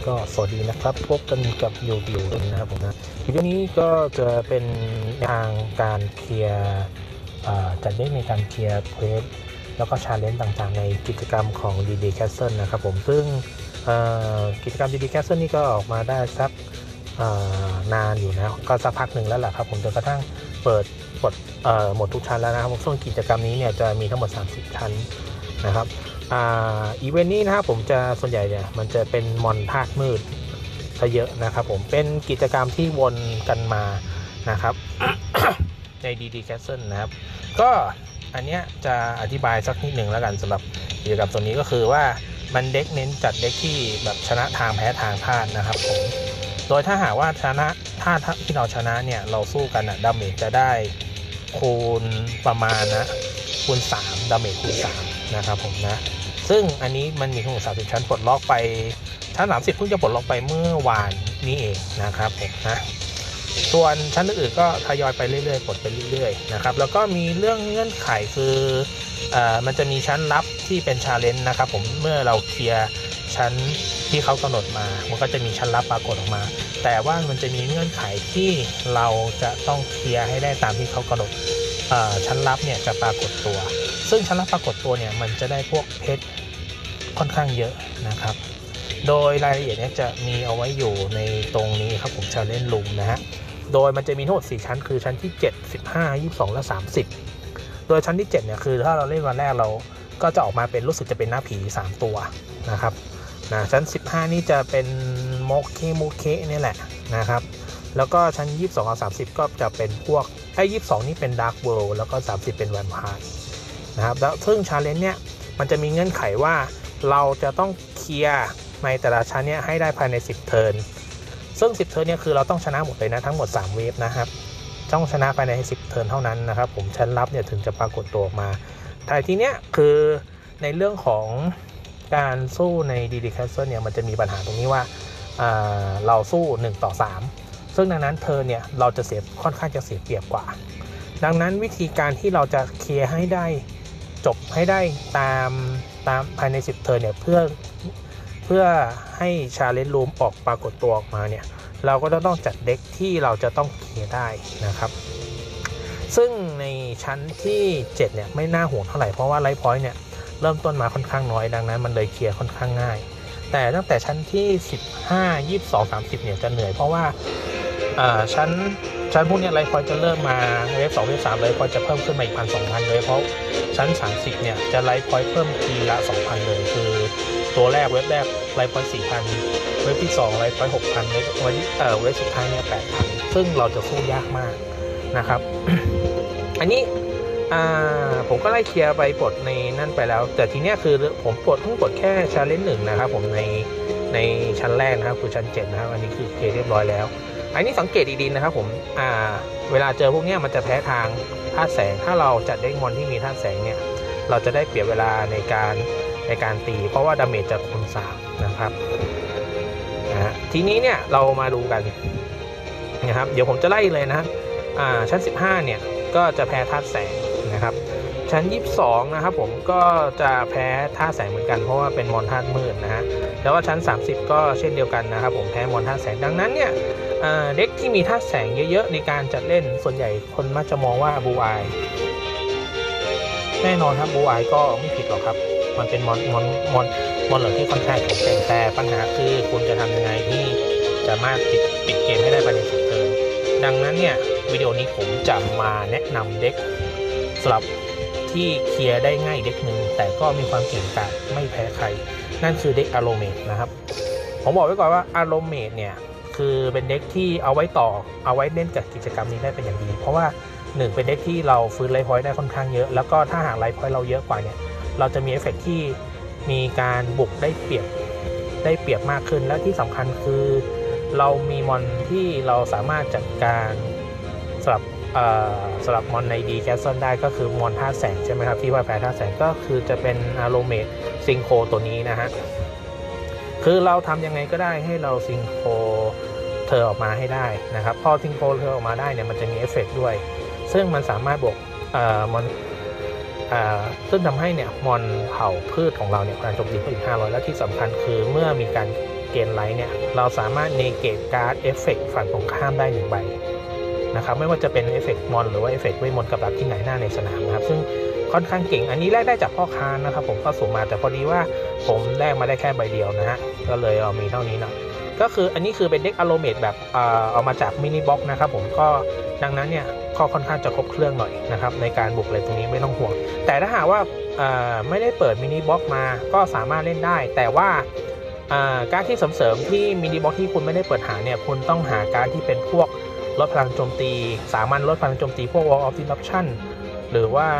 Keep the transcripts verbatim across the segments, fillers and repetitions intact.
ก็สวัสดีนะครับพบกันกับยูบิวนะครับผมนะคลิปนี้ก็จะเป็นทางการเคลียร์จัดเล่นในการเคลียร์เควสแล้วก็ชาเลนจ์ต่างๆในกิจกรรมของ ดี ดี Castle นะครับผมซึ่งกิจกรรม ดี ดี Castle นี่ก็ออกมาได้สักนานอยู่นะก็สักพักหนึ่งแล้วแหละครับผมจนกระทั่งเปิดหมดหมดทุกชั้นแล้วนะครับส่วนกิจกรรมนี้เนี่ยจะมีทั้งหมดสามสิบชั้นนะครับอีเวนต์นี้นะครับผมจะส่วนใหญ่เนี่ยมันจะเป็นมอนธาตุมืดซะเยอะนะครับผมเป็นกิจกรรมที่วนกันมานะครับ ใน ดี ดี Castle นะครับก็อันเนี้ยจะอธิบายสักนิดหนึ่งแล้วกันสำหรับกิจกรรมตัวนี้ก็คือว่ามันเด็กเน้นจัดเด็กที่แบบชนะทางแพ้ทางธาตุนะครับผมโดยถ้าหากว่าชนะธาตุที่เราชนะเนี่ยเราสู้กันอะดาเมจจะได้คูณประมาณนะคูณสามดาเมจคูณสามนะครับผมนะซึ่งอันนี้มันมีทั้งหมดสามสิบชั้นปลดล็อกไปชั้นสามสิบเพิ่งจะปลดล็อกไปเมื่อวานนี้เองนะครับผมนะส่วนชั้นอื่นก็ทยอยไปเรื่อยๆปลดไปเรื่อยๆนะครับแล้วก็มีเรื่องเงื่อนไขคือเอ่อมันจะมีชั้นลับที่เป็นชาเลนจ์นะครับผมเมื่อเราเคลียร์ชั้นที่เขากำหนดมามันก็จะมีชั้นลับปรากฏออกมาแต่ว่ามันจะมีเงื่อนไขที่เราจะต้องเคลียร์ให้ได้ตามที่เขากำหนดชั้นลับเนี่ยจะปรากฏตัวซึ่งชั้นลับปรากฏตัวเนี่ยมันจะได้พวกเพชรค่อนข้างเยอะนะครับโดยรายละเอียดเนี่ยจะมีเอาไว้อยู่ในตรงนี้ครับผมชาเลนจ์ลุมนะฮะโดยมันจะมีทั้งหมดสี่ชั้นคือชั้นที่เจ็ด สิบห้า ยี่สิบสองและสามสิบโดยชั้นที่เจ็ดเนี่ยคือถ้าเราเล่นวันแรกเราก็จะออกมาเป็นรู้สึกจะเป็นหน้าผีสามตัวนะครับนะชั้นสิบห้านี่จะเป็นโมเคโมเคนี่แหละนะครับแล้วก็ชั้นยี่สิบสองกับสามสิบก็จะเป็นพวกไอ้ยี่สิบสองนี่เป็นดาร์กเวิลด์แล้วก็สามสิบเป็นแวมไพร์นะครับแล้วซึ่งชาเลนจ์เนี่ยมันจะมีเงื่อนไขว่าเราจะต้องเคลียร์ในแต่ละชั้นเนี่ยให้ได้ภายในสิบเทิร์นซึ่งสิบเทิร์นเนี่ยคือเราต้องชนะหมดเลยนะทั้งหมดสามเวฟนะครับต้องชนะภายในสิบเทิร์นเท่านั้นนะครับผมชั้นลับเนี่ยถึงจะปรากฏตัวออกมาแต่ทีเนี้ยคือในเรื่องของการสู้ใน ดี ดี Castle เนี่ยมันจะมีปัญหาตรงนี้ว่าเราสู้หนึ่งต่อสามซึ่งดังนั้นเธอเนี่ยเราจะเสียค่อนข้างจะเสียเปรียบกว่าดังนั้นวิธีการที่เราจะเคลียร์ให้ได้จบให้ได้ตามตามภายในสิบเทิร์นเนี่ยเพื่อเพื่อให้ชาเลนจ์รูมออกปรากฏตัวออกมาเนี่ยเราก็ต้องจัดเด็กที่เราจะต้องเคลียร์ได้นะครับซึ่งในชั้นที่เจ็ดเนี่ยไม่น่าห่วงเท่าไหร่เพราะว่าไลฟ์พอยต์เนี่ยเริ่มต้นมาค่อนข้างน้อยดังนั้นมันเลยเคลียร์ค่อนข้างง่ายแต่ตั้งแต่ชั้นที่สิบห้า ยี่สิบสอง สามสิบเนี่ยจะเหนื่อยเพราะว่าชั้นชั้นพวกนี้ไลฟ์พอยต์จะเริ่มมาเวฟสองเวฟสามไลฟ์พอยต์จะเพิ่มขึ้นมาอีก หนึ่งพันสองพัน เลยเพราะชั้นสามสิบเนี่ยจะไลฟ์พอยต์เพิ่มทีละ สองพัน เลยคือตัวแรกเว็บแรกไลฟ์พอยต์ สี่พัน เว็บที่สองไลฟ์พอยต์ หกพัน เว็บเอ่อเว็บสุดท้ายเนี่ย แปดพัน ซึ่งเราจะสู้ยากมากนะครับ อันนี้ผมก็ไล่เคลียร์ไปปลดในนั่นไปแล้วแต่ทีเนี้ยคือผมปลดเพิ่งปลดแค่ชาเลนจ์หนึ่งนะครับผมในในชั้นแรกนะครับคือชั้นเจ็ดนะครับอันนี้คือเคลียร์เรียบร้อยแล้วอันนี้สังเกตดีๆนะครับผมอ่าเวลาเจอพวกนี้มันจะแพ้ทางธาตุแสงถ้าเราจัดเด็กมอนที่มีธาตุแสงเนี่ยเราจะได้เปรียบเวลาในการในการตีเพราะว่าดาเมจจะคูณสามนะครับนะทีนี้เนี่ยเรามาดูกันนะครับเดี๋ยวผมจะไล่เลยนะอ่าชั้นสิบห้าเนี่ยก็จะแพ้ธาตุแสงนะครับชั้นยี่สิบสองนะครับผมก็จะแพ้ธาตุแสงเหมือนกันเพราะว่าเป็นมอนธาตุมืดนะฮะแล้วก็ชั้นสามสิบก็เช่นเดียวกันนะครับผมแพ้มอนธาตุแสงดังนั้นเนี่ยเด็กที่มีธาตุแสงเยอะๆในการจัดเล่นส่วนใหญ่คนมักจะมองว่าบูอายแน่นอนครับบูอายก็ไม่ผิดหรอกครับมันเป็นมอนมอนมอนมอนเหลือที่ค่อนข้างแข็งแกร่งแต่ปัญหาคือคุณจะทำยังไงที่จะมาปิดปิดเกมให้ได้ภายในสิบเทิร์นดังนั้นเนี่ยวิดีโอนี้ผมจะมาแนะนำเด็กสำหรับที่เคลียร์ได้ง่ายเด็กหนึ่งแต่ก็มีความเก่งกาจไม่แพ้ใครนั่นคือเด็กอารเมดนะครับผมบอกไว้ก่อนว่าอารเมดเนี่ยคือเป็นเด็กที่เอาไว้ต่อเอาไว้เล่นกับกิจกรรมนี้ได้เป็นอย่างดีเพราะว่าหนึ่งเป็นเด็กที่เราฟื้นไลฟ์พอยต์ได้ค่อนข้างเยอะแล้วก็ถ้าหากไลฟ์พอยต์เราเยอะกว่าเนี่ยเราจะมีเอฟเฟกต์ที่มีการบุกได้เปรียบได้เปรียบมากขึ้นและที่สำคัญคือเรามีมอนที่เราสามารถจัดการสำหรับสำหรับมอนใน ดี Castle ได้ก็คือมอนธาตุแสงใช่ไหมครับที่ว่าแพ้ธาตุแสงก็คือจะเป็นอารเมดซิงโคตัวนี้นะฮะคือเราทำยังไงก็ได้ให้เราซิงโคเธอออกมาให้ได้นะครับพอซิงโคเธอออกมาได้เนี่ยมันจะมีเอฟเฟกต์ด้วยซึ่งมันสามารถบวกมอนซึ่งทำให้เนี่ยมอนเผ่าพืชของเราเนี่ยการโจมตีเพิ่มอีกห้าร้อยและที่สำคัญคือเมื่อมีการเกณฑ์ไลท์เนี่ยเราสามารถเนเกตการ์ดเอฟเฟกต์ฝั่งตรงข้ามได้หนึ่งใบนะครับไม่ว่าจะเป็นเอฟเฟกต์มอนหรือว่าเอฟเฟกต์เวทมนต์กับดักที่ไหนหน้าในสนามนะครับซึ่งค่อนข้างเก่งอันนี้แลกได้จากพ่อค้านะครับผมก็สุ่มมาแต่พอดีว่าผมแลกมาได้แค่ใบเดียวนะฮะก็เลยเอามีเท่านี้นะก็คืออันนี้คือเป็นเด็กอโลเมตแบบเอามาจากมินิบ็อกนะครับผมก็ดังนั้นเนี่ยก็ค่อนข้างจะครบเครื่องหน่อยนะครับในการบุกเลยตรงนี้ไม่ต้องห่วงแต่ถ้าหากว่าไม่ได้เปิดมินิบ็อกมาก็สามารถเล่นได้แต่ว่าการที่เสริมๆที่มินิบ็อกที่คุณไม่ได้เปิดหาเนี่ยคุณต้องหาการที่เป็นพวกลดพลังโจมตีสามัญลดพลังโจมตีพวก Wall of Disruption หรือว่า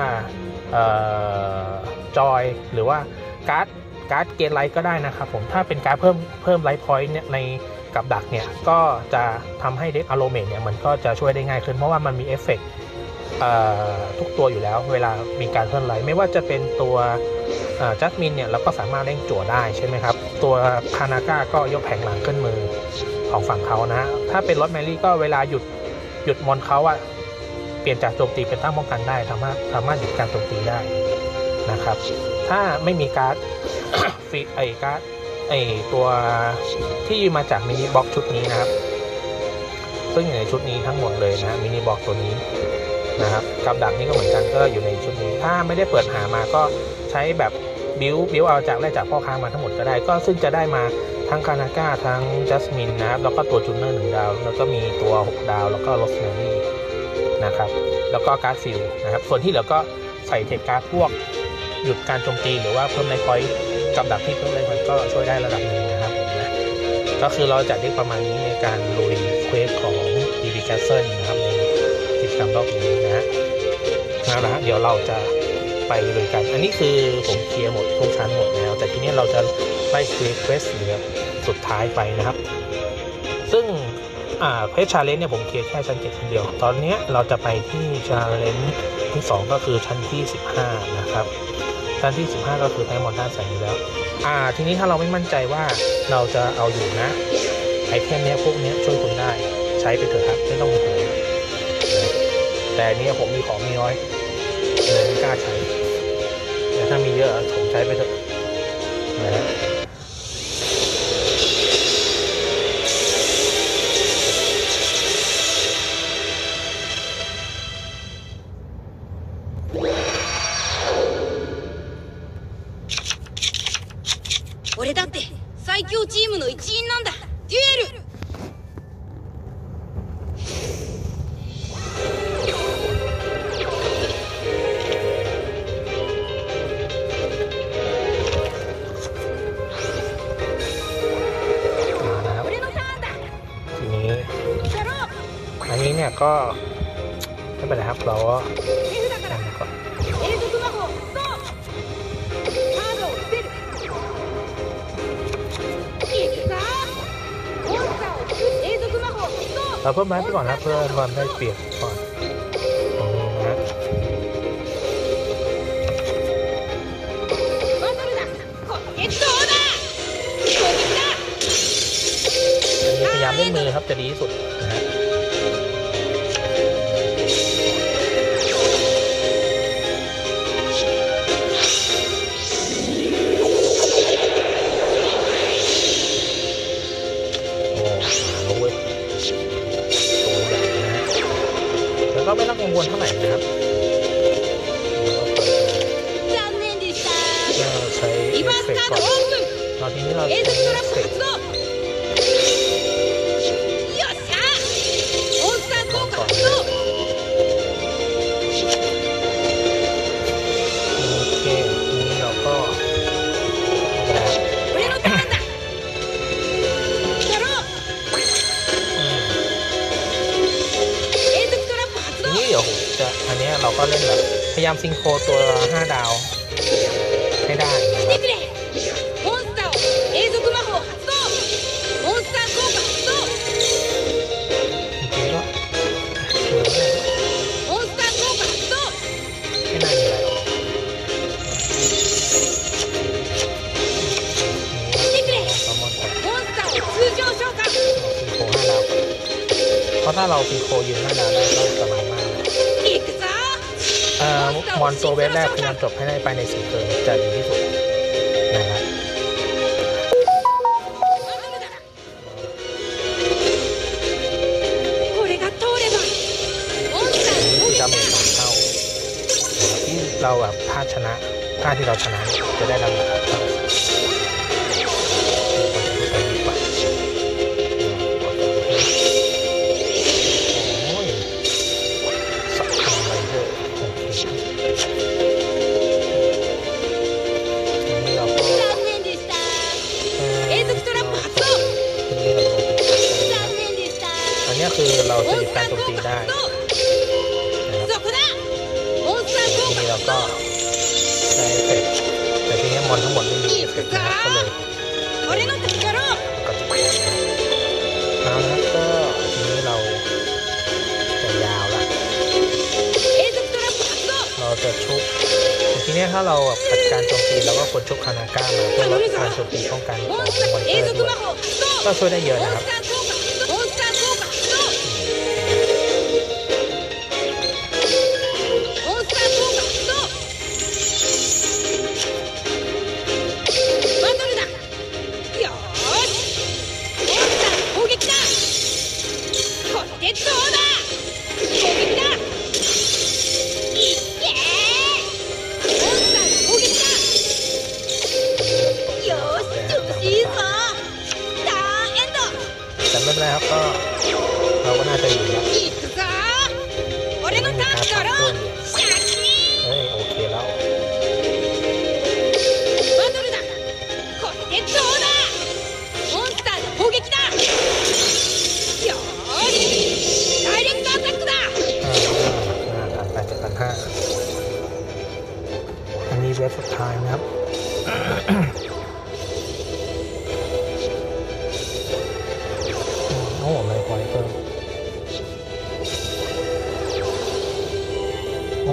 จอยหรือว่าการ์ดการ์ดเกณฑ์ไลท์ก็ได้นะครับผมถ้าเป็นการ์ดเพิ่มเพิ่มไลท์พอยต์เนี่ยในกับดักเนี่ยก็จะทำให้เด็กอโลเมตเนี่ยมันก็จะช่วยได้ง่ายขึ้นเพราะว่ามันมีเอฟเฟกต์ทุกตัวอยู่แล้วเวลามีการเพิ่มไลท์ไม่ว่าจะเป็นตัวจัสมินเนี่ยเราก็สามารถเล่นจั่วได้ใช่ไหมครับตัวคานาก้าก็ยกแผงหลังขึ้นมือของฝั่งเขานะถ้าเป็นรถแมรี่ก็เวลาหยุดหยุดมอนเขาอะเปลี่ยนจากโจมตีเป็นตั้งป้องกันได้สามารถสามารถหยุดการโจมตีได้นะครับถ้าไม่มีการ์ด ฟีไอการ์ดไอตัวที่มาจากมินิบ็อกชุดนี้นะครับซึ่งอยู่ในชุดนี้ทั้งหมดเลยนะมินิบ็อกตัวนี้นะครับกับดักนี้ก็เหมือนกันก็อยู่ในชุดนี้ถ้าไม่ได้เปิดหามาก็ใช้แบบบิวบิวเอาจากได้จากพ่อค้ามาทั้งหมดก็ได้ก็ซึ่งจะได้มาทั้งคานาก้าทั้งจัสมินนะครับแล้วก็ตัวจูเนอร์หนึ่งดาวแล้วก็มีตัวหกดาวแล้วก็โรสแมรี่นะครับแล้วก็การ์ดฟิลนะครับส่วนที่เหลือก็ใส่เทคการ์ดพวกหยุดการโจมตีหรือว่าเพิ่มไลท์พอยต์กับดักที่เพิ่มไลท์พอยต์ก็ช่วยได้ระดับหนึ่งนะครับผมนะก็คือเราจัดได้ประมาณนี้ในการลุยเควสของ ดี บี Castle นะครับในกิจกรรมรอบนี้นะฮะนะฮะเดี๋ยวเราจะไปลุยกันอันนี้คือผมเคลียร์หมดทุกชั้นหมดแล้วแต่ทีนี้เราจะไล่เคลียร์เควสเหลือสุดท้ายไปนะครับซึ่งอ่าเควสชาเลนจ์เนี่ยผมเคลียร์แค่ชั้นเจ็ดคนเดียวตอนนี้เราจะไปที่ชาเลนจ์ที่สองก็คือชั้นที่สิบห้านะครับชั้นที่สิบห้าก็คือแพ้มอนด้านใส่อยู่แล้วอ่าทีนี้ถ้าเราไม่มั่นใจว่าเราจะเอาอยู่นะไอเทมเนี้ยพวกนี้ช่วยคุณได้ใช้ไปเถอะครับไม่ต้องห่วงแต่เนี้ยผมมีของมีน้อยเลยไม่กล้าใช้แต่ถ้ามีเยอะผมใช้ไปเถอะนะฮะ俺だって最強チームの一員なんだデュエルทีนี้อันนี้เนี่ยก็ไม่เป็นไรครับเราก็ทำก่อนเราเพิ่มไม้ไปก่อนนะเพื่อความได้เปรียบก่อนตรงนี้นะอันนี้พยายามเล่นมือครับจะดีที่สุดนะฮะก็ไม่ต้องกังวลเท่าไหร่นะครับเราใช้เอฟเฟกต์ก่อนตอนนี้เราใช้เอฟเฟกต์ก่อนโอเคนี้เราก็นี่เดี๋ยวจะอันนี้เราก็เล่นแบบพยายามซิงโครตัวห้าดาวให้ได้นะครับจริงๆก็ไม่น่ามีอะไรหรอกเพราะถ้าเราฟิโคยืนห้าดาวได้ก็สบายมากเอ่อมอนโซเวสแรกพยายามจบให้ได้ไปในสี่เทิร์นจะดีที่สุดนะครับชนะท่าที่เราชนะจะได้รางวัลโอ้ยสักคำไปเถอะโอเคทีนี้เราก็残念でした。 เอ่อ永続トラップ発動。 ทีนี้เราลงไปจับกันนะ残念でした。 อันนี้คือเราモจะンหยุดスタการーโจม効ตี果ได้発動。 นะครับそこだ。モンスターที効นี้果เรา発ก็動。 ใช้เอฟเฟกต์แต่ทีนี้มอนทั้งหมดไม่มีเอฟเฟกต์นะครับก็เลย俺の敵だろう。 ก็จะแพ้เอาละก็ทีนี้เราจะยาวละ永続トラップ発動。 เราจะชุบทีนี้ถ้าเราแบบจัดการโจมตีเราก็ควรชุบคานาก้ามาเพื่อลดการโจมตีป้องกันของモンスมอนターเตอ永ร์続ด้วย魔法発動。 ก็ช่วยได้เยอะモンนะครับスター効果発動。モンスター効果発動。モンスター効果発動。バトルだ。よーし。モンスター攻撃だ。これでどうだ。攻撃だ。いっけー。モンスター攻撃だ。よーし調子いいぞ。ターンエンド。 แต่ไม่เป็นไรครับก็เราก็น่าจะอยู่แล้วいくぞー。俺のターンだろ。シャキーン。 เฮ้ยโอเคแล้วバトルだ。これでどうだ。モンスターの攻撃だ。よーしダイレクトアタックだ。 ห้าห้าพันแปดเจ็ดพันห้าอันนี้เวฟสุดท้ายนะครับโอ้ไม่พอเพิ่มโอ้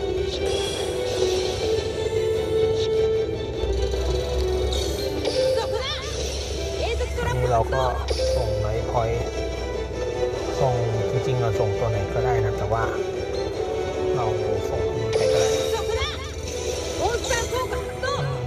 そこだ。永続トラอันッนี้プเรา発ก็動。 ส่งไลท์พอยต์ส่งจริงๆเราส่งตัวไหนก็ได้นะแต่ว่าเราส่งอันนี้ไปก็ได้そこだ。モンスター効果発動。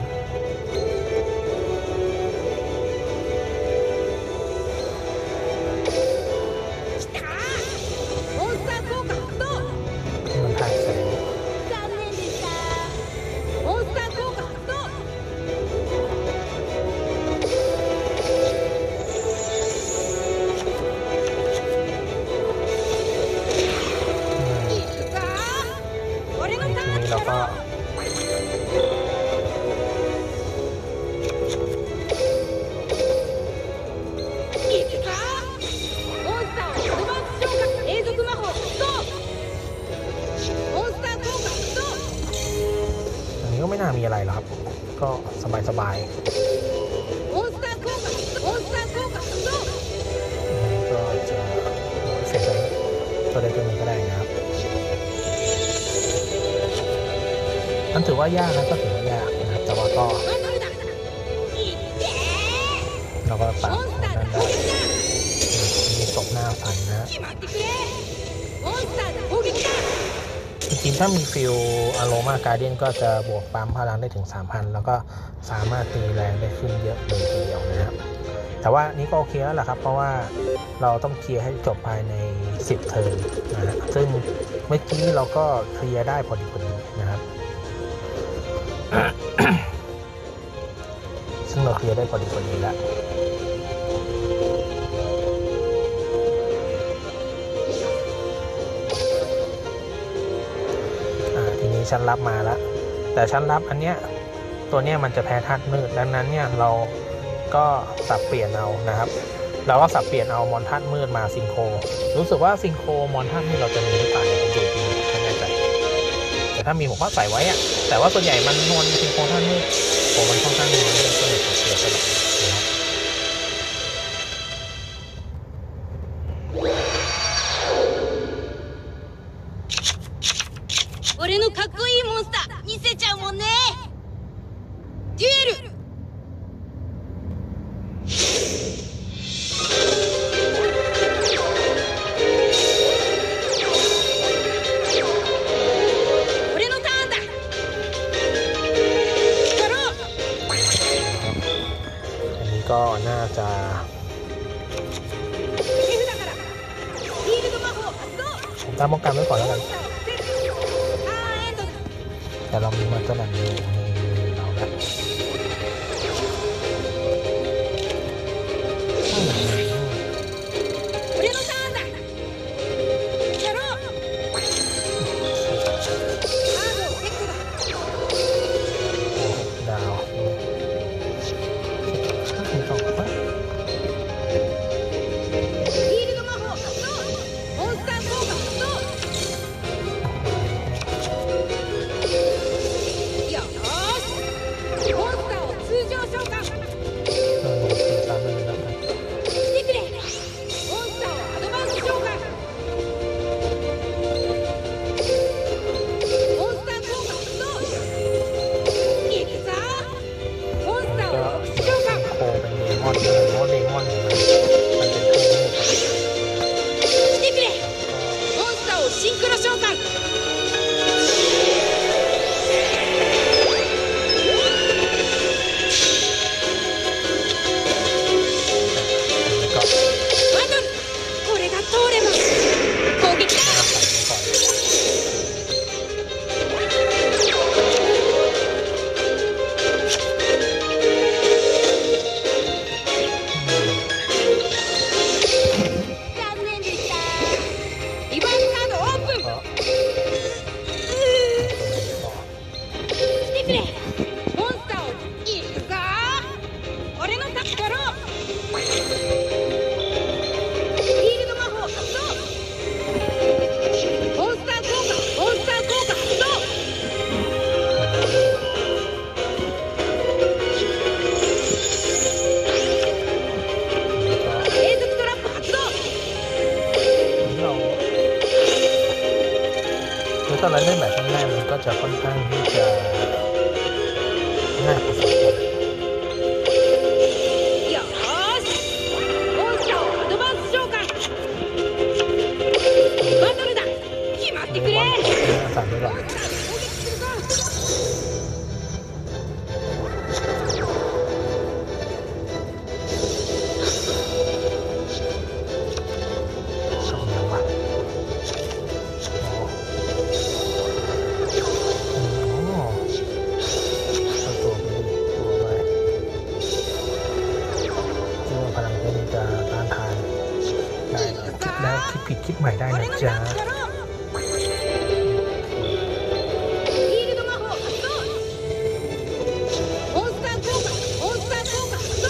きたー。モンスター効果発動。 ที่มันถ่ายแสง残念でした。モンスター効果発動。 อืมいくぞー。俺のタทีーンนี้だเราก็ろ。いくぞー。モンスターアドバンス召喚永続魔法発動。モンスター効果発動。 อันนี้ก็ไม่น่ามีอะไรหรอกครับ ก็สบายモンスター効果発動。モンスター効果発動。 ๆอันนี้ก็จะเสร็จแล้วตัวใดตัวหนึ่งก็ได้นะครับนั่นถือว่ายากนะก็ถือว่ายากนะครับแต่ว่าก็バトルだ。いっけเราก็ー。 ปรับモンスターนั่のน攻ได้撃だ。 มีตบหน้าฟันนะ決まってくれ。モンスターの攻撃だ。 จริงๆถ้ามีฟิลอโรมาการ์เดียนก็จะบวกปั๊มพลังได้ถึง สามพัน แล้วก็สามารถตีแรงได้ขึ้นเยอะเลยทีเดียวนะครับแต่ว่านี้ก็โอเคแล้วแหละครับเพราะว่าเราต้องเคลียร์ให้จบภายในสิบเทิร์นนะฮะซึ่งเมื่อกี้เราก็เคลียร์ได้พอดีพอดีนะครับ ซึ่งเราเคลียร์ได้พอดีพอดีแล้วอ่าทีนี้ชั้นรับมาแล้วแต่ชั้นรับอันเนี้ยตัวเนี้ยมันจะแพ้ธาตุมืดดังนั้นเนี่ยเราก็สับเปลี่ยนเอานะครับ เราก็สับเปลี่ยนเอามอนธาตุมืดมาซิงโครรู้สึกว่าซิงโครมอนธาตุมืดเราจะมีหรือเปล่าผมดูดีไม่แน่ใจแต่ถ้ามีผมก็ใส่ไว้อะแต่ว่าส่วนใหญ่มันมอนซิงโครธาตุมืดผมมันค่อนข้างน้อยก็เลยเปลี่ยนไปเลยนะครับ俺のかっこいいモンスター見せちゃうもんね。デュエル。俺のターンだ。やろう。 อันนี้ก็น่าจะ手札からフィールド魔法発動。 ผมตั้งป้องกันไว้ก่อนแล้วกันモンスターを防ぐ。ターンエンドだ。 แต่เรามีมันสนั่นอยู่ในมือเราแล้ว俺のターンだやろうカードをセットだดาวต่อไปフィールド魔法発動モンスター効果発動よーしモンスターを通常召喚しเออคือตามนั้นแล้วกันてくれモンスターをアドバンス召喚モンスター効果発動いくぞモンスターก็を特殊召喚โคเป็นเดมอนเลยเพราะเดมอนเนี่ยมันเป็นเครื่องมือしてくれモンスターをシンクロ召喚แล้วก็バトルこれが通れば攻撃だใส่ไปก่อน残念でしたリバースカードオープンก็してくれモンスターをいくぞ俺のタッチやろうフィールド魔法発動モンスター効果モンスター効果発動継続トラップ発動เราคือตอนนั้นเล่นแบบแรกๆมันก็จะค่อนข้างที่จะง่ายพอสมควรよーしモンスターをアドバンス召喚バトルだ決まってくれเดมอนของที่น่าสั่นด้วยหรอモンスターを攻撃するぞชอบแล้วว่ะอ๋อเอาตัวไปดิตัวไปที่ว่าพลังเพชรจะต้านทานได้นะคิดแล้วคิดผิดคิดใหม่ได้俺นะのタจ๊ะッチやろうフィールド魔法発動モンスター効果モンスター効果発動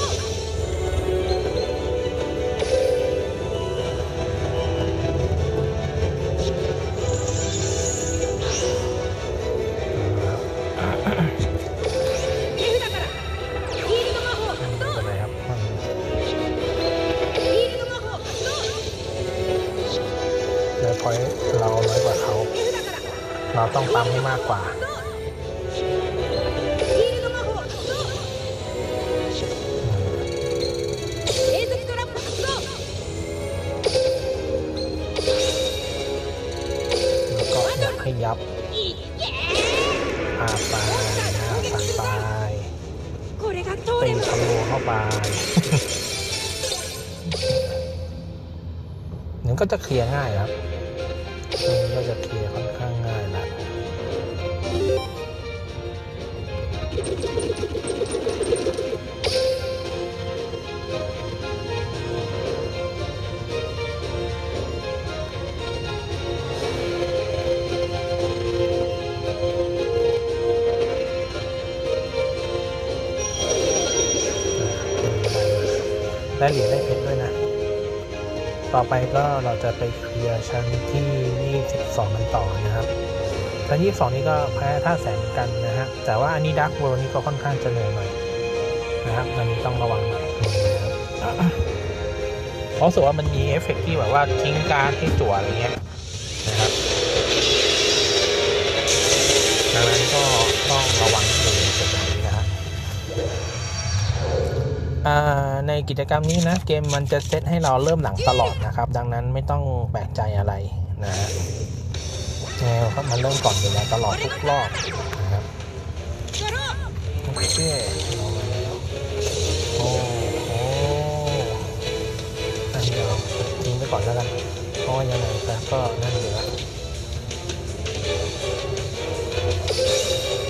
手札からフィールド魔法発ไม่動เป็นไรครับมันフィールド魔法発動แล้วพอยเราน้อยกว่าเขา手札からเราต้องตามให้มากกว่า発動フィールド魔法発動อืม継続トラップ発動แล้วก็อยากให้ยับいっけอาไปหน้าสั่นไปこれが通ตีればคอมโบเข้าไป นี่ก็จะเคลียร์ง่ายครับตรงนี้ก็จะเคลียร์ค่อนข้างง่ายแล้วได้เหรียญได้เพชรด้วยนะ ต่อไปก็เราจะไปเคลียร์ชั้นที่ยี่สิบสองกันต่อนะครับชั้นยี่สิบสองนี้ก็แพ้ท่าแสงเหมือนกันนะฮะแต่ว่าอันนี้ดักเวิลด์นี่ก็ค่อนข้างจะเหนื่อยหน่อยนะครับอันนี้ต้องระวังหน่อยนะครับเพราะรู้สึกว่ามันมีเอฟเฟกต์ที่แบบว่าทิ้งการ์ดให้จั่วอะไรเงี้ยนะครับดังนั้นก็ต้องระวังนิดนึงจุดนี้นะครับ ในกิจกรรมนี้นะเกมมันจะเซตให้เราเริ่มหลังตลอดนะครับดังนั้นไม่ต้องแปลกใจอะไรนะฮะแนวครับมันเริ่มก่อนอยู่แล้วตลอดทุกรอบนะครับโอเคเอามาแล้วโอ้โหอันเดียวทิ้งไปก่อนแล้วกันเพราะว่ายังไงก็นั่นอยู่แล้ว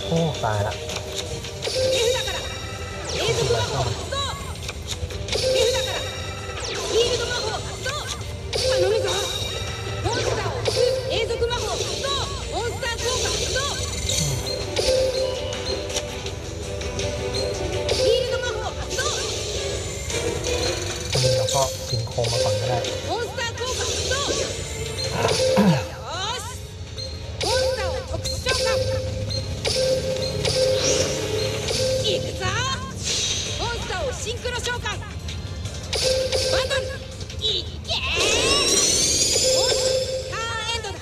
โอ้ตายละ手札から永続魔法発動。手札からフィールド魔法発動。頼むぞ。モンスターを永続魔法発動。モンスター効果発動。フィールド魔法発動。 อันนี้เราก็สิงโคมมาก่อนก็ได้モンスター効果発動。よーし。モンスターを特殊召喚。いくぞ。モンスターをシンクロ召喚。バトル。いけー。モンスターエンドだ。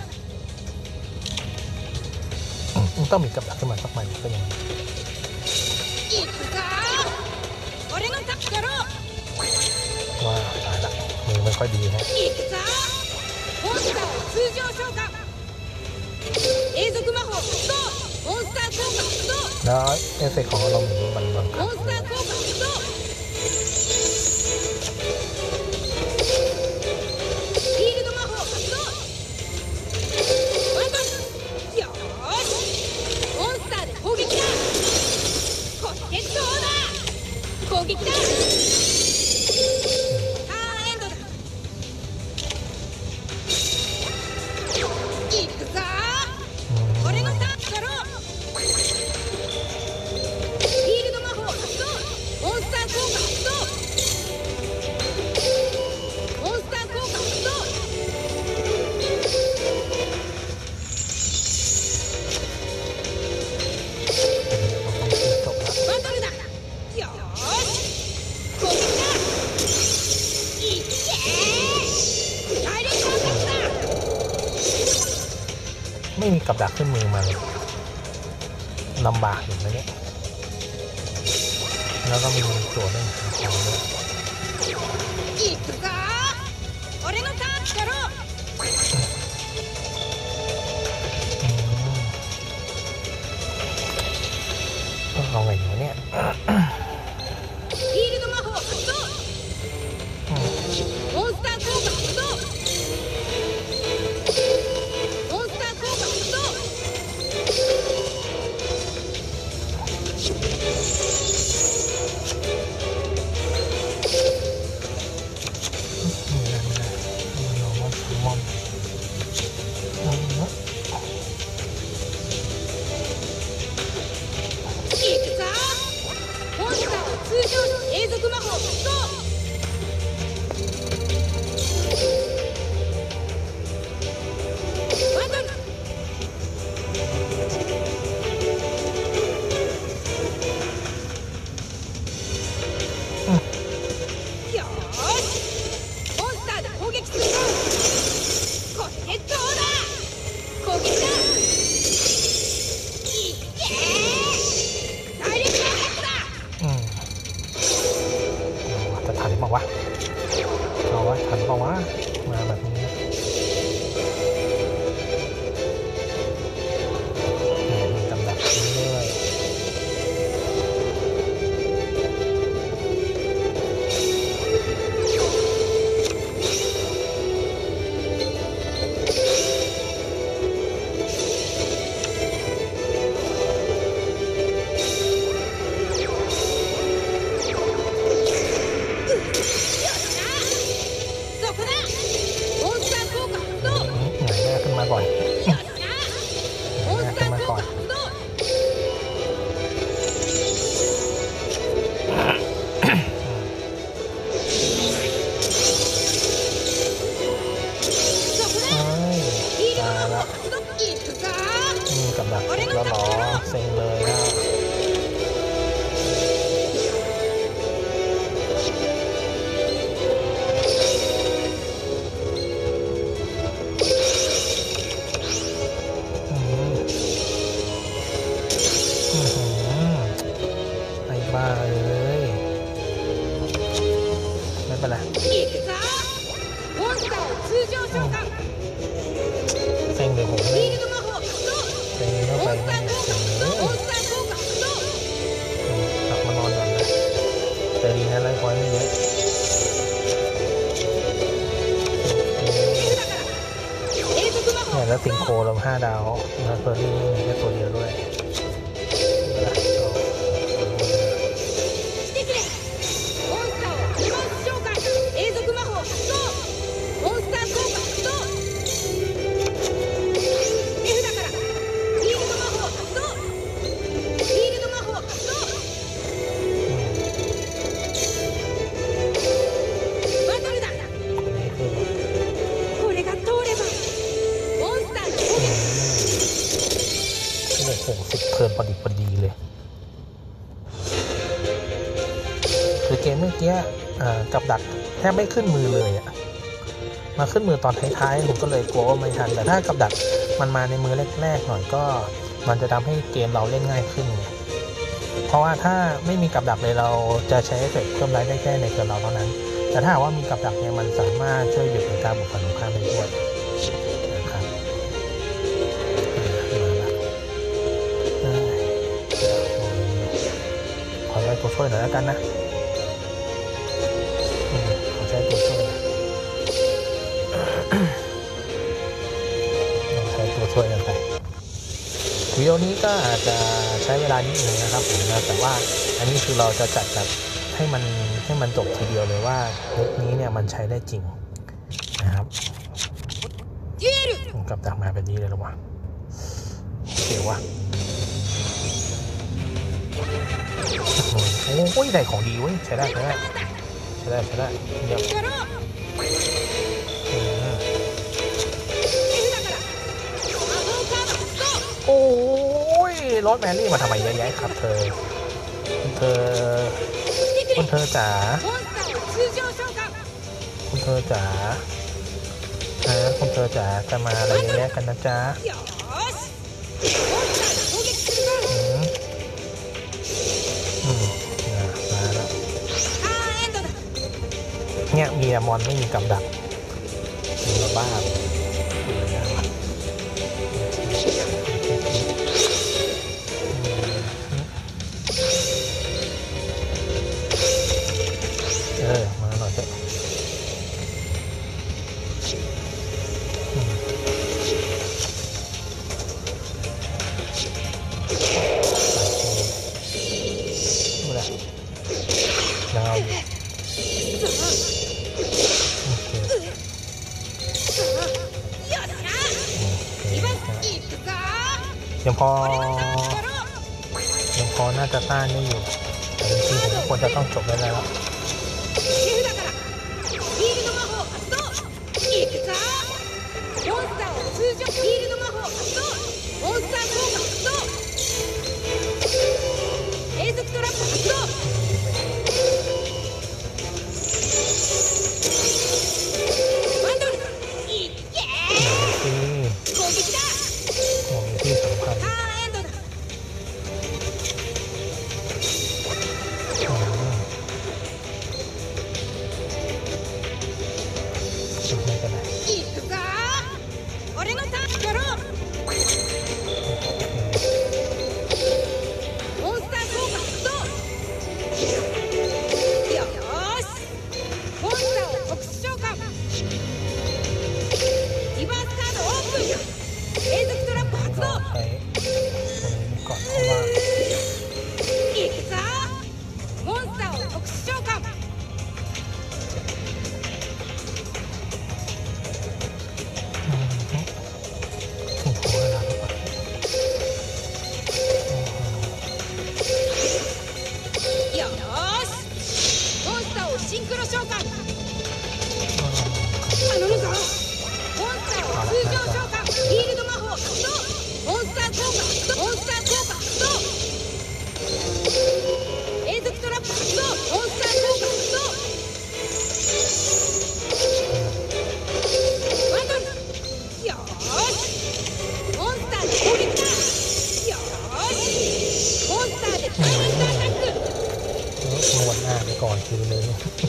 มันต้องมีกับดักขึ้นมาสักมันก็ยังいくぞ。俺のタップだろ。 ว่าตายละมือไม่ค่อยดีฮะいくぞ。モンスターを通常召喚。永続魔法発動。モンスター効果発動。 แล้วเอฟเฟกต์ของอารมณ์นี้มันบังคัモบンスター効果発動。フィールド魔法発動。バトル。よーし。モンスターで攻撃だ。こってどうだ。攻撃だ。ターンエンドだ。いくぞ。 อืม俺のターンだろ。フィールド魔法発動。モンスター効果発動。モンスター効果発動。 เราต้องคิดจบละバトルだ。よーし。攻撃だ。いっけー。大力攻撃だ。 ไม่มีกับดักขึ้นมือมาเลยลำบากอยู่นะเนี่ยแล้วก็มีตัวเรื่องของด้วยいくぞ。俺のターンだろ。 ต้องเอาไงอยู่เนี่ยフィールド魔法発動。モンスター効果発動。モンスター効果発動。 ไม่ได้ไม่ได้เราว่าสมองเอาละいくぞ。モンスターを通常永続魔法発動。バトル。よーし。モンスターで攻撃するぞ。これでどうだ。攻撃だ。いっけー。大力アタックだ。 อืมเอาวะจะทันเปล่าวะเอาวะทันเปล่าวะมาแบบนี้นะอืมมีกับดักเรื่อยそこだ。モンスター効果発動。 ๆอืมหงายหน้าขึ้นมาก่อนよっしゃ。モンスター効果発動。そこだ。 เฮ้ยフィールドตาย魔ละ法発動。いくぞ。 มีกับดักแล้วเหรอเซ็งเลยนะอืมอื้อหือไอ้บ้าเอ้ยไม่เป็นไรいくぞ。モンスターを通常召喚。 เซ็งเลยผมフไม่ィールド魔法発動。 เซ็งเข้าモไปンスタไม่ーเนี่ย効果เซ็ง発動。 เลยモンスター効果発動。 กลับมานอนก่อนนะแต่ดีนะไลฟ์พอยต์ไม่เยอะ手札から永続魔法เนี่ยแล้ว発สิงโค動。 เราห้าดาวมาเฟอร์รี่มีแค่ตัวเดียวด้วยフโอ้สิบเทิร์นพอดีพอดีเลยคือเกมเมื่อกี้กับดักแทบไม่ขึ้นมือเลยอะมาขึ้นมือตอนท้ายๆผมก็เลยกลัวว่าไม่ทันแต่ถ้ากับดักมันมาในมือแรกๆหน่อยก็มันจะทำให้เกมเราเล่นง่ายขึ้นไงเพราะว่าถ้าไม่มีกับดักเลยเราจะใช้เอฟเฟกต์เพิ่มไลฟ์ได้แค่ในเกมเราเท่านั้นแต่ถ้าว่ามีกับดักเนี่ยมันสามารถช่วยหยุดการบุกฝ่ายตรงข้ามได้ด้วยนะครับขอใช้ตัวช่วยหน่อยแล้วกันนะขอใช้ตัวช่วยเราใช้ตัวช่วยกันไปวิดีโอนี้ก็อาจจะใช้เวลานิดนึงนะครับผมนะแต่ว่าอันนี้คือเราจะจัดแบบให้มันให้มันจบทีเดียวเลยว่าเด็กนี้เนี่ยมันใช้ได้จริงนะครับผมกลับดักมาแบบนี้เลยหรอวะเสียววะโอ้ยได้ของดีเว้ยใช้ได้ใช้ได้ใช้ได้ใช้ได้เดี๋ยวโอ้ยรถแมรี่มาทำไมเยอะแยะครับเธอคุณเธอคุณเธอจ๋าคุณเธอจ๋านะคุณเธอจ๋าจะมาอะไรเยอะแยะกันนะจ๊ะอืมอืมมาแล้วเนี่ยมีมอนไม่มีกับดักมีมาบ้าเออมาหน่อยเถอะยังเอาอยู่ยังพอยังพอน่าจะต้านได้อยู่แต่จริงๆผมก็ควรจะต้องจบได้แล้วที่สำคัญนวดหน้าไปก่อนคือเลย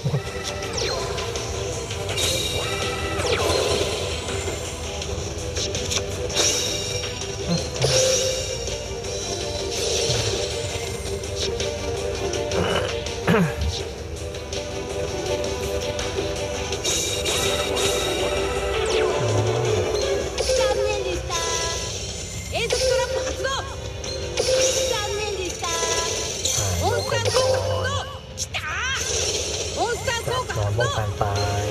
นอนป้องกันตาย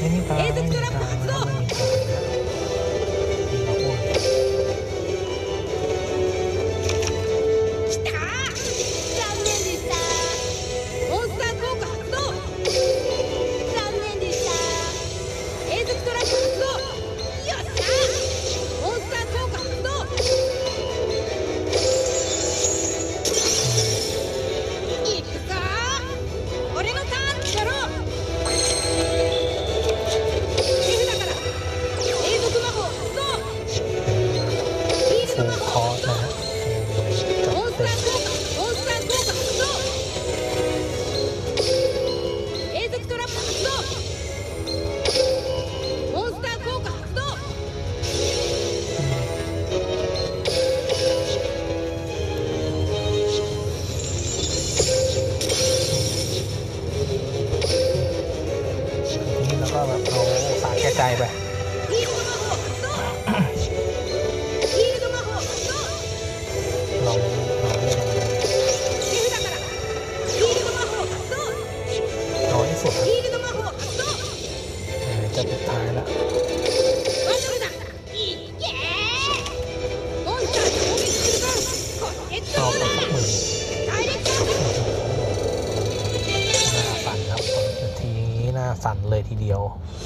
ไม่มีการไม่มีการนะครับไม่มีการที่เราพูดきた残念でしたモンスター効果発動残念でした永続トラップ発動よっしゃモンスター効果発動いくぞ俺のターンだろ手札から永続魔法発動ヒールฟูド魔ลค法อร์สนะฮะจัモンดスタเต็ーม効果モンスター効果発動永続トラップ発動モンスター効果発動ทีนี้เราก็แบบเอาสายแก้ใจไปヒールド魔法発動ヒールド魔法発動ลองลองเล่น手札からヒールド魔法発動น้อยที่สุดครับヒールド魔法発動เออจะสุดท้ายแล้วバトルだいけーモンスター攻撃するぞこれどเอาうไปだสักหมื่นダイレクトアタックหน้าสั่นครับทีนี้หน้าสั่นเลยทีเดียว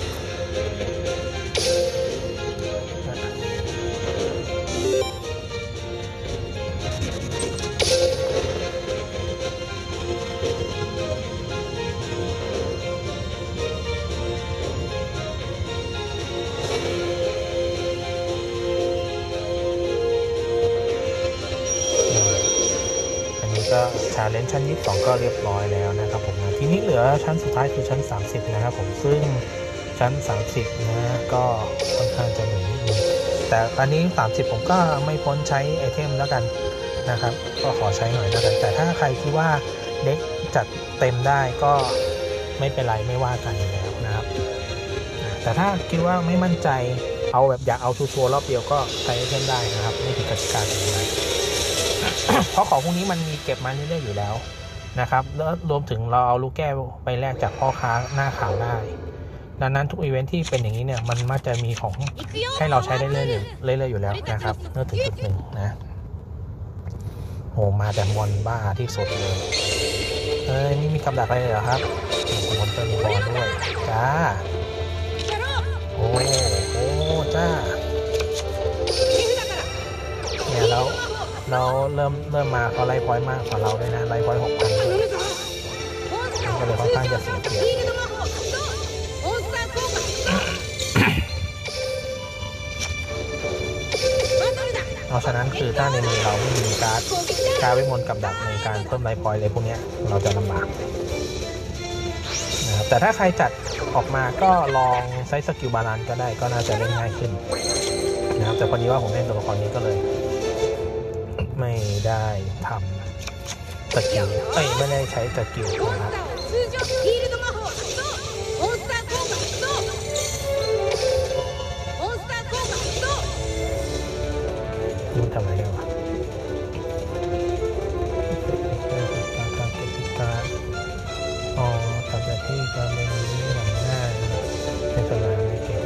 อันนี้ก็ชาเลนจ์ชั้นยี่สิบสองก็เรียบร้อยแล้วนะครับผมนะทีนี้เหลือชั้นสุดท้ายคือชั้นสามสิบนะครับผมซึ่งชั้นสามสิบนะก็ค่อนข้างจะเหนื่อยนิดนึงแต่อันนี้สามสิบผมก็ไม่พ้นใช้ไอเทมแล้วกันนะครับก็ขอใช้หน่อยแล้วกันแต่ถ้าใครคิดว่าเด็กจัดเต็มได้ก็ไม่เป็นไรไม่ว่ากันอยู่แล้วนะครับแต่ถ้าคิดว่าไม่มั่นใจเอาแบบอยากเอาชัวร์ๆรอบเดียวก็ใช้ไอเทมได้นะครับไม่ผิดกติกาอย่างไร เพราะของพวกนี้มันมีเก็บมาเรื่อยๆอยู่แล้วนะครับแล้วรวมถึงเราเอาลูกแก้วไปแลกจากพ่อค้าหน้าขาวได้ดังนั้นทุกอีเวนท์ที่เป็นอย่างนี้เนี่ยมันมักจะมีของให้เราใช้ได้เรื่อยๆเรื่อยๆอยู่แล้วนะครับเมื่อถึงจุดหนึ่งนะโหมาแต่มอนบ้าที่สุดเลยเอ้ยนี่มีกับดักอะไรเหรอครับมีมอนเตอร์มีบอลด้วยจ้าโอ้โอ้จ้าเนี่ยแล้วเราเริ่มเริ่มมาเขาไล่พอยต์มากกว่าเราด้วยนะไล่พอยต์หกพันด้วยก็เลยค่อนข้างจะเสียเปรียบเพราะฉะนั้นคือถ้าในมือเราไม่มีการ์ดการ์ดเวทมนต์กับดักในการเพิ่มไลฟ์พอยต์อะไรพวกนี้เราจะลำบากนะครับแต่ถ้าใครจัดออกมาก็ลองใช้สกิลบาลานซ์ก็ได้ก็น่าจะเล่นง่ายขึ้นนะครับแต่พอดีว่าผมเล่นตัวละครนี้ก็เลยไม่ได้ทำสกิลเอ้ยไม่ได้ใช้สกิลนะครับนี่ทำอะไรได้วะการเก็บการอ๋อทำแบบที่การเป็นนี้หลังหน้าเป็นเวลาไม่เก็บ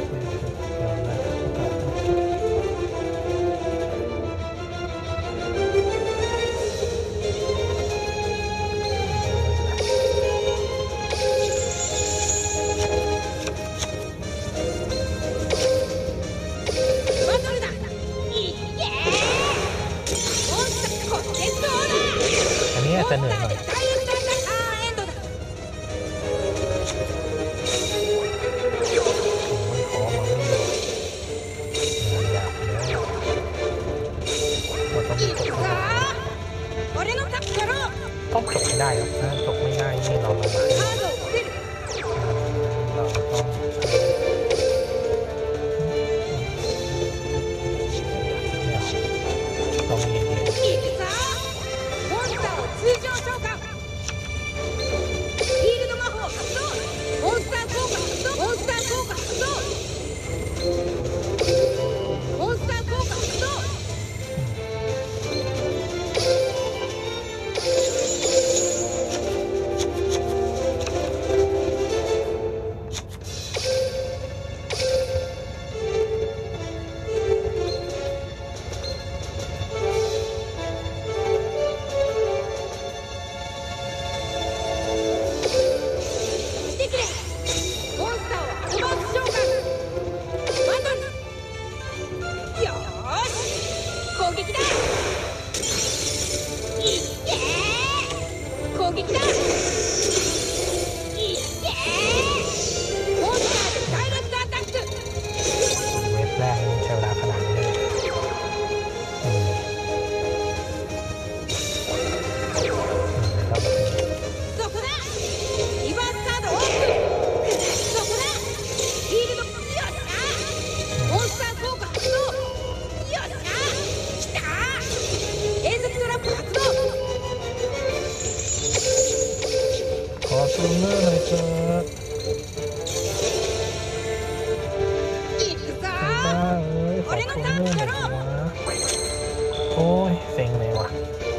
โอ้ยเด็กวะโอ้ยเซ็งเลยวะ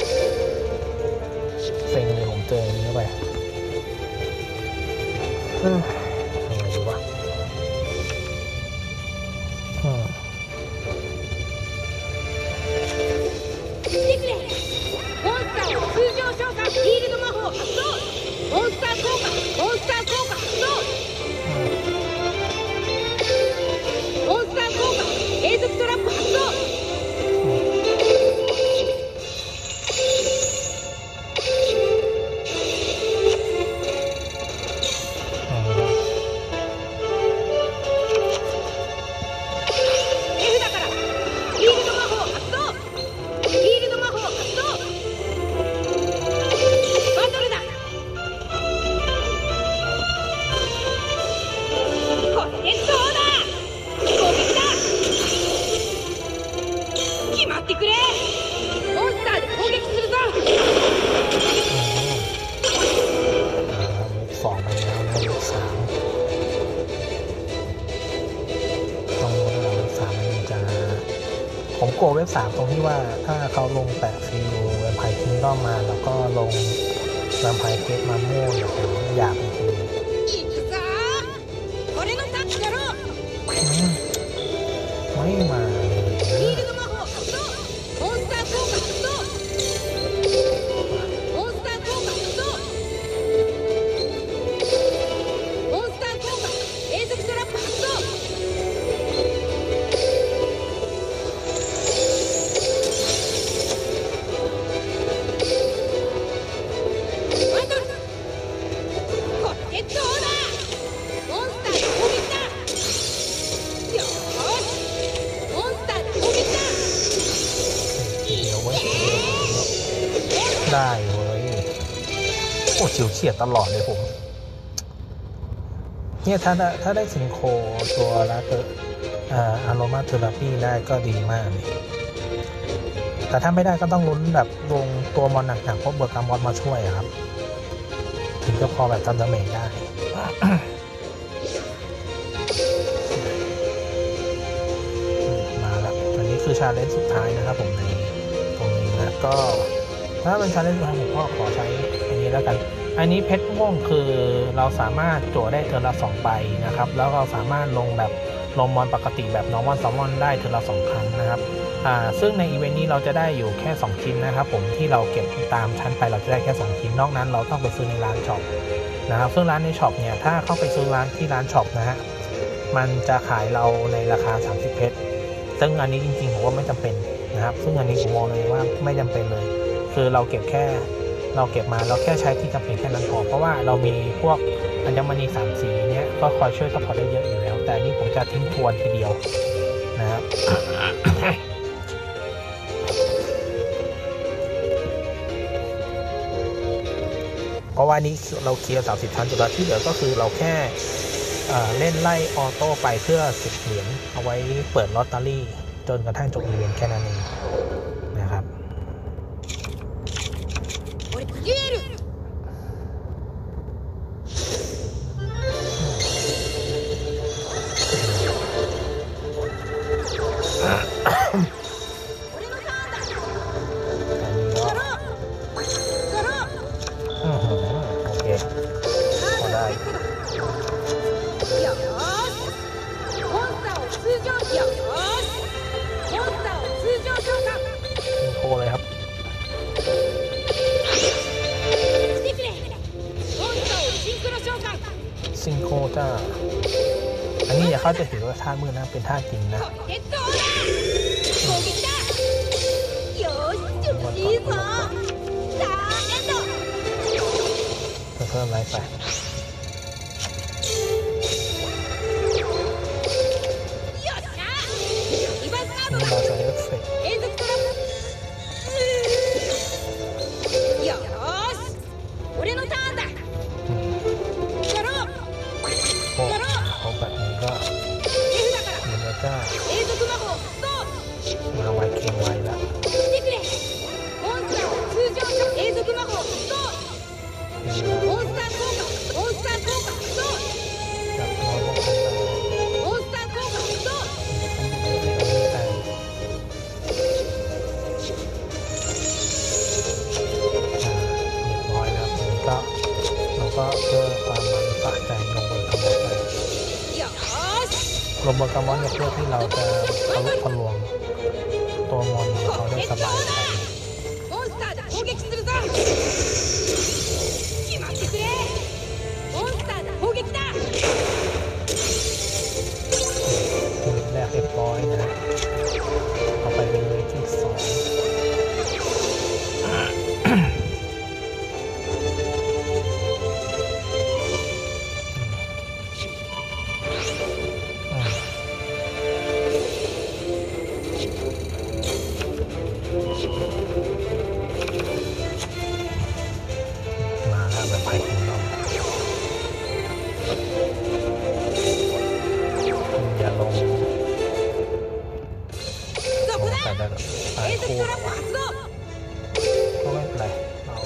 เซ็งเลยผมเจออย่างนี้ไปเออทำไงดีวะอืมモンスターを通常召喚フィールド魔法発動モンスター効果モンスター効果発動モンスター効果継続トラップ発動手札からフィールド魔法発動フィールド魔法発動バトルだこれでどうだ攻撃だ決まってくれモンスターで攻撃するぞสองไปแล้วนะเลขสามต้องรู้ว่าเลขสามมันจะผมกลัวเว็บสามตรงที่ว่าถ้าเขาลงแปะฟิลแวมไพร์คิงดอมมาแล้วก็ลงแวมไพร์เพชรมาม่วงเนี่ยผมอยากจริงいくぞ俺のタッチだろไม่มาเลยフィールド魔法発動モンスター効果発動モンスター効果発動モンスター効果継続トラップ発動バトルこれでどうだモンスターで攻撃だよーしモンスターで攻撃だเดี๋ยวไว้ได้เว้ยโอ้เฉียวเฉียดตลอดเลยผมเนี่ยถ้าได้ถ้าได้ซิงโครตัวละเตอร์อารมาเทอราปีได้ก็ดีมากเลยแต่ถ้าไม่ได้ก็ต้องลุ้นแบบลงตัวมอนหนักๆเพราะเบิร์กามอนมาช่วยครับถึงจะพอแบบทำดาเมจได้ มาแล้วอันนี้คือชาเลนจ์สุดท้ายนะครับผมในตรงนี้นะก็ถ้าเป็นชาเลนจ์สุดท้ายผมก็ขอใช้อันนี้แล้วกันอันนี้เพชรม่วงคือเราสามารถจั่วได้เทอร์ละสองใบนะครับแล้วก็สามารถลงแบบลงมอนปกติแบบนอร์มอนซัมมอนได้เทอร์ละสองครั้งนะครับอ่าซึ่งในอีเวนต์นี้เราจะได้อยู่แค่สองชิ้นนะครับผมที่เราเก็บตามชั้นไปเราจะได้แค่สองชิ้นนอกนั้นเราต้องไปซื้อในร้านช็อปนะครับซึ่งร้านในช็อปเนี่ยถ้าเข้าไปซื้อร้านที่ร้านช็อปนะฮะมันจะขายเราในราคาสามสิบเพชรซึ่งอันนี้จริงๆผมว่าไม่จำเป็นนะครับซึ่งอันนี้ผมมองเลยว่าไม่จำเป็นเลยคือเราเก็บแค่เราเก็บมาเราแค่ใช้ที่จำเป็นแค่นั้นพอเพราะว่าเรามีพวกอัญมณีสามสีเนี้ยก็คอยช่วยซัพพอร์ตได้เยอะอยู่แล้วแต่นี่ผมจะทิ้งทวนทีเดียวนะครับ เพราะว่านี้เราเคลียร์สามสิบชั้นจุดแล้วที่เหลือก็คือเราแค่เล่นไล่ออโต้ไปเพื่อสิบเหรียญเอาไว้เปิดลอตเตอรี่จนกระทั่งจบอีเวนต์แค่นั้นเองนะครับซิงโคจ้าอันนี้อย่าเข้าใจผิดว่าท่ามือนะเป็นท่าจริงนะเพิ่มอะไรไปนี่เราใช้เอฟเฟกต์เขาแบบนี้ก็มันก็มาไวเค็งไวแล้วจับตัวพวกนี้ไปลมบกามอนเนี่ยเพื่อที่เราจะทะลุทะลวงตัวมอนของเขาได้สบายใจモンスターで攻撃するぞ決まってくれモンスターで攻撃だแรกเรียบร้อยนะต่อไปเป็นเวทที่สองมาแล้วแบบไพ่ของเราอย่าลงแต่ได้แบบตายคู่ก็ไม่เป็นไรเรา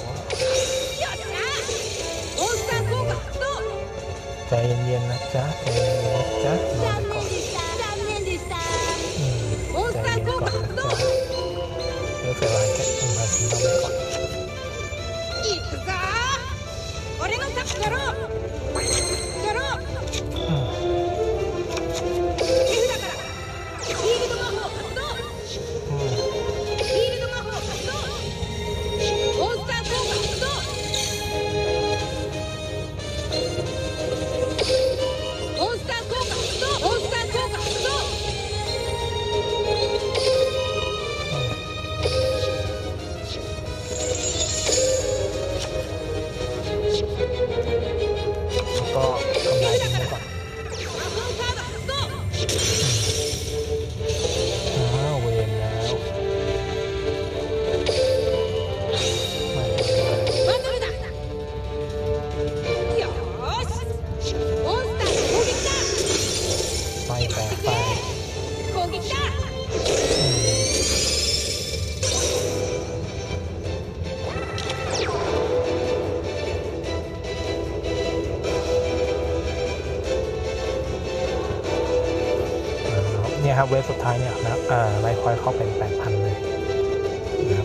ใจเย็นๆนะจ๊ะใจเย็นๆนะจ๊ะนอนไปก่อนอืมใจเย็นก่อนนะจ๊ะเดี๋ยวเสียเวลาแค่คุณพาคุณนอนไปก่อนいくぞ俺のタップやろうやろう手札からフィールド魔法発動フィールド魔法発動モンスター効果発動モンスター効果発動モンスター効果発動ก็ทำลายทิ้งไว้ก่อนอ้าวเวรแล้วไม่เป็นไรバトルだよーしモンスター攻撃だไฟแตกไป攻撃だเนี่ยครับเวฟสุดท้ายเนี่ยนะเอ่อไลฟ์คอยเข้าเป็น แปดพัน เลยนะครับ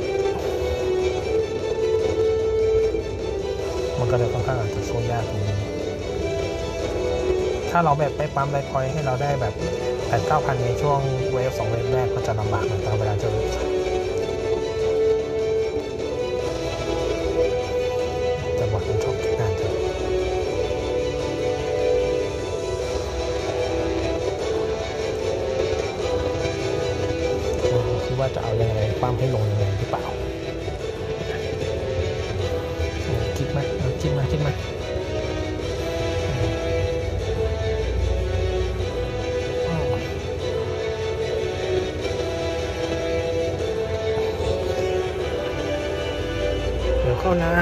มันก็เลยค่อนข้างอาจจะสู้ยากตรงนี้ถ้าเราแบบไปปั๊มไลฟ์คอยให้เราได้แบบ แปดเก้าพัน ในช่วงเวฟสองเวฟแรกก็จะลำบากเหมือนกันเวลาจะแต่บอดมันชอบงานเถอะคิดว่าจะเอายังไงปั้มให้ลงยังไงหรือเปล่าคิดไหมคิดมาคิดมาเดี๋ยวเข้านะ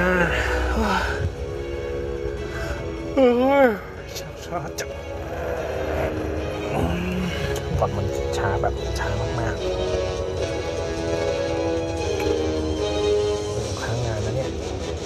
โอ้ยช้าจังก่อนมันช้าแบบช้ามากๆค้างงานนะเนี่ย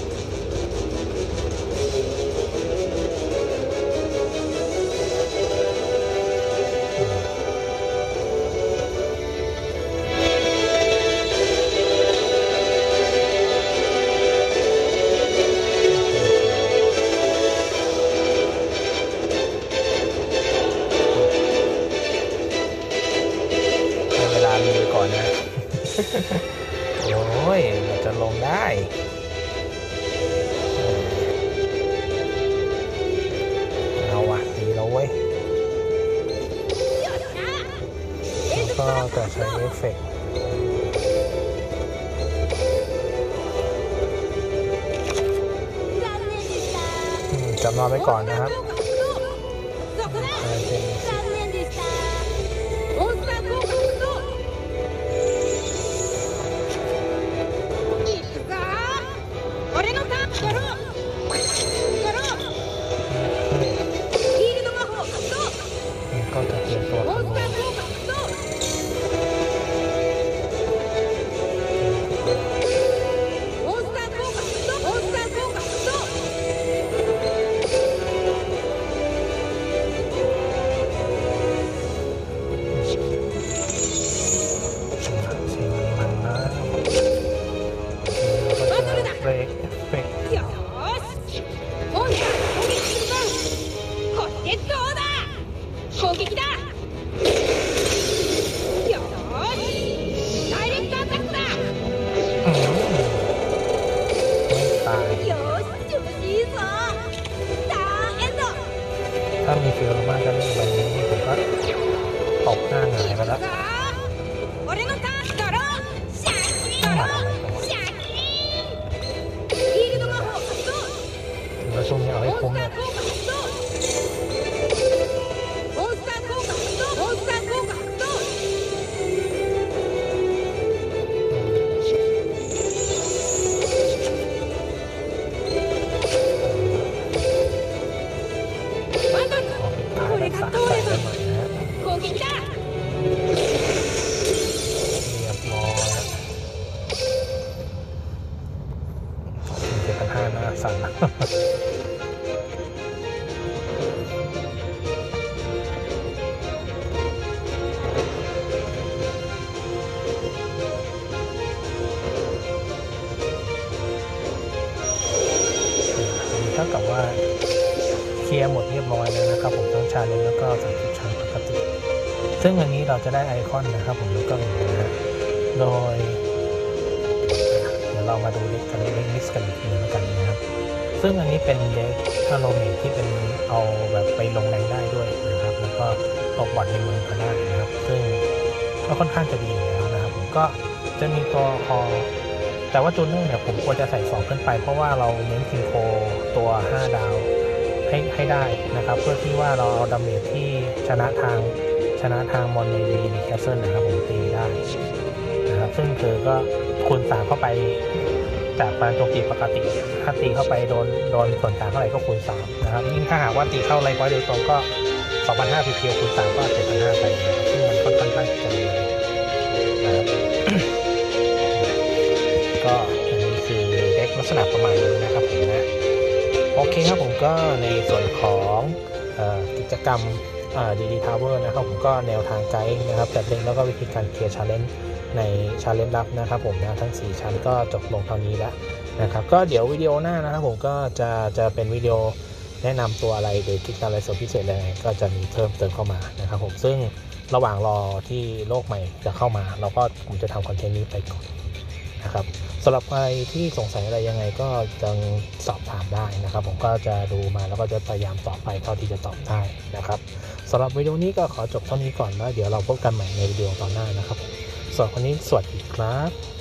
เวลามีไปก่อนนะ โอ้ยเราจะลงได้เอาว่ะดีแล้วเว้ยแล้วก็จะใช้เอฟเฟกต์จำนอนไปก่อนนะครับเป็นก็จะเปลี่ยนตัวทะลุเบรกเบรกよーしモンスター攻撃するぞこれでどうだ攻撃だากับว่าเคลียร์หมดเรียบร้อยแล้วนะครับผมทั้งชาเลนจ์แล้วก็สามสิบชั้นปกติซึ่งอันนี้เราจะได้ไอคอนนะครับผมแล้วก็อย่างนี้นะโดยเดี๋ยวเรามาดูเด็กกันเด็กมิกซ์กันอีกทีแล้วกันนะครับซึ่งอันนี้เป็นเด็กฮาโลเมทที่เป็นเอาแบบไปลงแรงได้ด้วยนะครับแล้วก็ตบบอลในเมืองก็ได้นะครับซึ่งก็ค่อนข้างจะดีแล้วนะครับผมก็จะมีตัวคอแต่ว่าจูเนอร์เนี่ยผมควรจะใส่สองขึ้นไปเพราะว่าเราเน้นคิงโคตัวห้าดาวให้ให้ได้นะครับเพื่อที่ว่าเราเอาดาเมจที่ชนะทางชนะทางมอนในวีดีแคสเซิลนะครับผมตีได้นะครับซึ่งคือก็คูณสามเข้าไปจากการโจมตีปกติถ้าตีเข้าไปโดนโดนส่วนต่างเท่าไหร่ก็คูณสามนะครับยิ่งถ้าหากว่าตีเข้าไรพอยต์โดยตรงก็ สองพันห้าร้อย พี พี คูณสามก็ เจ็ดพันห้าร้อย ไปนะครับซึ่งมันค่อนข้างจะดีนะครับ ก็อันนี้คือเด็กลักษณะประมาณนี้นะครับผมนะโอเคครับผมก็ในส่วนของเอ่อกิจกรรมดีดีทาวเวอร์นะครับผมก็แนวทางไกด์นะครับจัดเล่นแล้วก็วิธีการเคลียร์ชาเลนจ์ในชาเลนจ์ลับนะครับผมนะทั้งสี่ชั้นก็จบลงเท่านี้แล้วนะครับก็เดี๋ยววิดีโอหน้านะครับผมก็จะจะเป็นวิดีโอแนะนำตัวอะไรหรือกิจกรรมอะไรส่วนพิเศษอะไรก็จะมีเพิ่มเติมเข้ามานะครับผมซึ่งระหว่างรอที่โลกใหม่จะเข้ามาเราก็ผมจะทำคอนเทนต์นี้ไปก่อนนะครับสำหรับใครที่สงสัยอะไรยังไงก็จะสอบถามได้นะครับผมก็จะดูมาแล้วก็จะพยายามตอบไปเท่าที่จะตอบได้นะครับสำหรับวิดีโอนี้ก็ขอจบเท่านี้ก่อนแล้วเดี๋ยวเราพบกันใหม่ในวิดีโอตอนหน้านะครับสำหรับวันนี้สวัสดีครับ